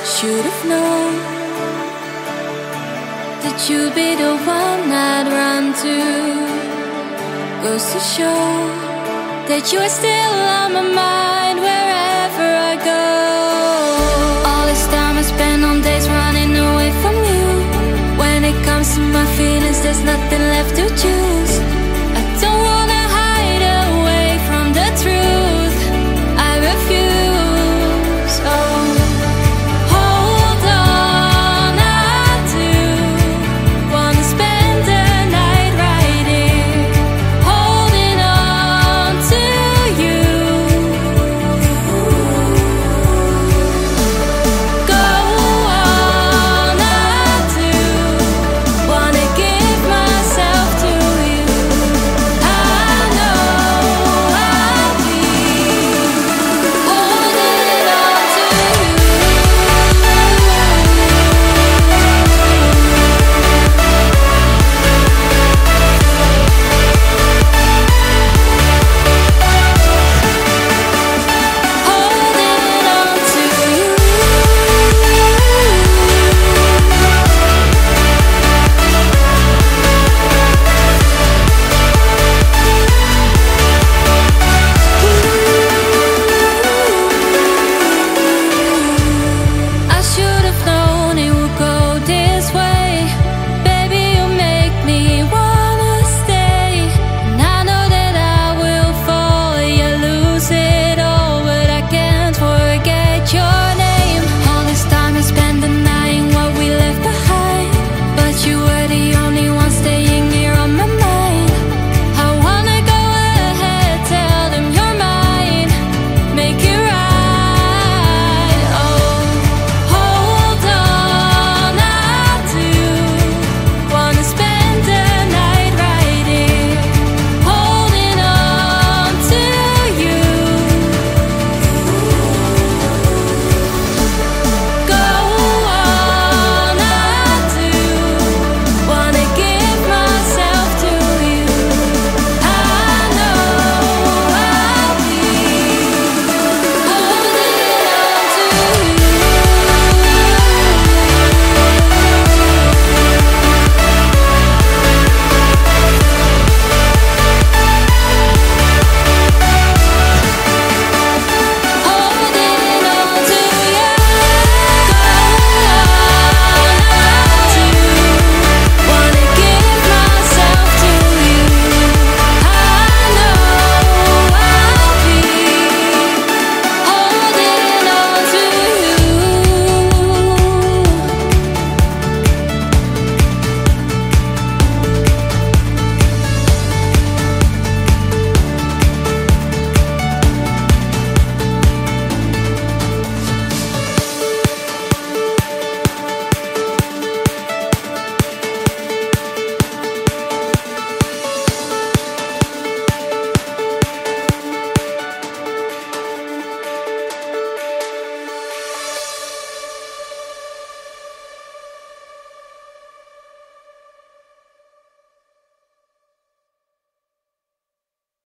Should've known that you'd be the one I'd run to. Goes to show that you're still on my mind wherever I go. All this time I spent on days running away from you. When it comes to my feelings, there's nothing left to choose.